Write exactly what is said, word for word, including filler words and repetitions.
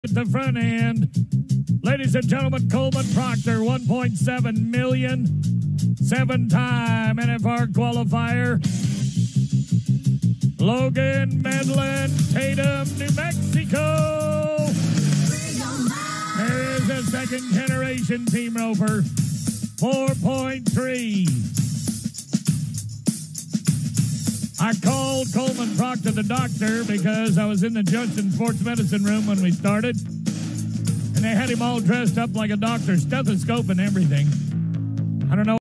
at the front end. Ladies and gentlemen, Coleman Proctor, one point seven million, seven-time N F R qualifier. Logan, Medlin, Tatum, New Mexico. There is a second-generation team roper, four point three. I called Coleman Proctor the doctor because I was in the Junction Sports Medicine room when we started, and they had him all dressed up like a doctor, stethoscope and everything. I don't know.